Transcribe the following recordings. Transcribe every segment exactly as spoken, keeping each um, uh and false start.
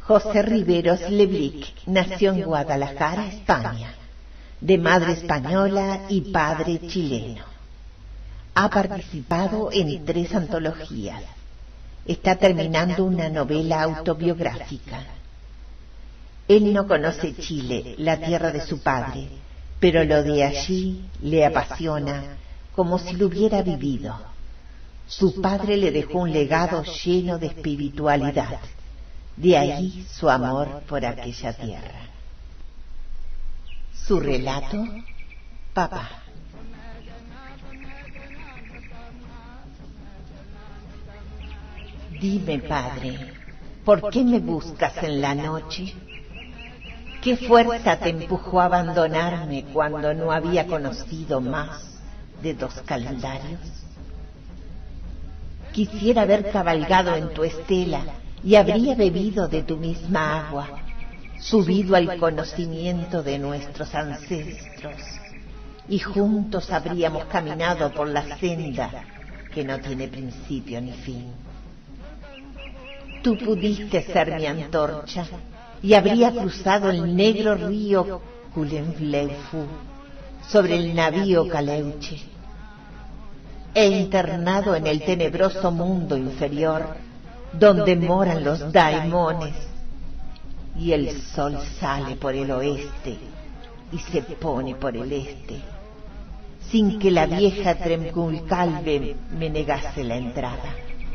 José Riveros Leblic nació en Guadalajara, España, de madre española y padre chileno. Ha participado en tres antologías. Está terminando una novela autobiográfica. Él no conoce Chile, la tierra de su padre, pero lo de allí le apasiona como si lo hubiera vivido. Su padre le dejó un legado lleno de espiritualidad. De ahí su amor por aquella tierra. Su relato, Papá. Dime, padre, ¿por qué me buscas en la noche? ¿Qué fuerza te empujó a abandonarme cuando no había conocido más de dos calendarios? Quisiera haber cabalgado en tu estela y habría bebido de tu misma agua, subido al conocimiento de nuestros ancestros, y juntos habríamos caminado por la senda que no tiene principio ni fin. Tú pudiste ser mi antorcha y habría cruzado el negro río Culembleufu sobre el navío Caleuche. He internado en el tenebroso mundo inferior donde moran los daimones, y el sol sale por el oeste y se pone por el este, sin que la vieja Tremculcalve me negase la entrada.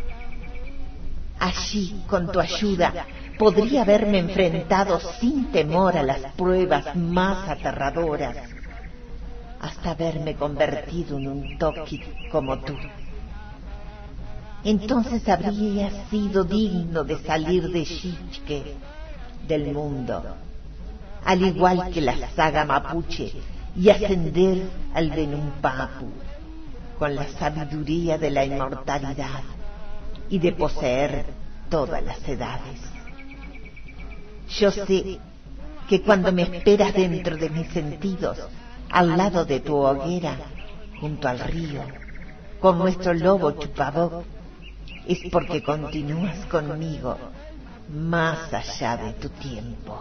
Allí, con tu ayuda, podría haberme enfrentado sin temor a las pruebas más aterradoras, hasta haberme convertido en un toqui como tú. Entonces habría sido digno de salir de Xiche, del mundo, al igual que la saga mapuche, y ascender al Benumpapu, con la sabiduría de la inmortalidad y de poseer todas las edades. Yo sé que cuando me esperas dentro de mis sentidos, al lado de tu hoguera, junto al río, con nuestro lobo chupaboc, es porque continúas conmigo más allá de tu tiempo.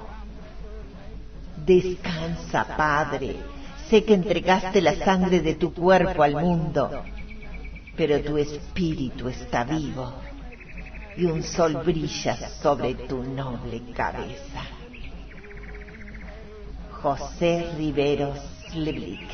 Descansa, Padre. Sé que entregaste la sangre de tu cuerpo al mundo, pero tu espíritu está vivo y un sol brilla sobre tu noble cabeza. José Riveros Leblic.